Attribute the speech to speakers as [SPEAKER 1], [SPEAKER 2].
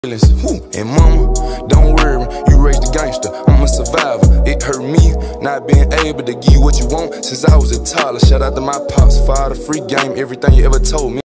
[SPEAKER 1] And mama, don't worry, you raised a gangster, I'm a survivor. It hurt me not being able to give you what you want since I was a toddler. Shout out to my pops for all the free game, everything you ever told me.